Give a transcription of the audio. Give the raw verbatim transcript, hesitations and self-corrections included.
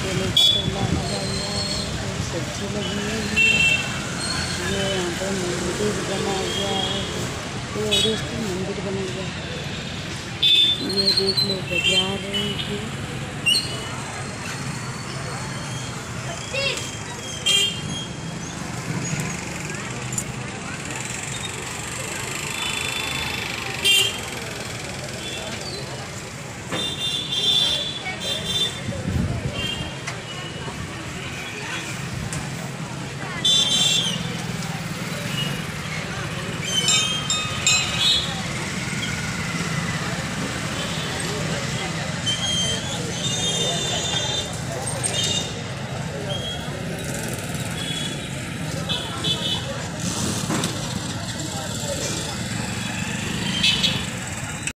केले का ठेला लगा हुआ है और सब्जी लगी हुई है। ये यहाँ पर मंदिर बना हुआ है और इसमें मंदिर बना हुआ है। ये देख लो बाजार है ये।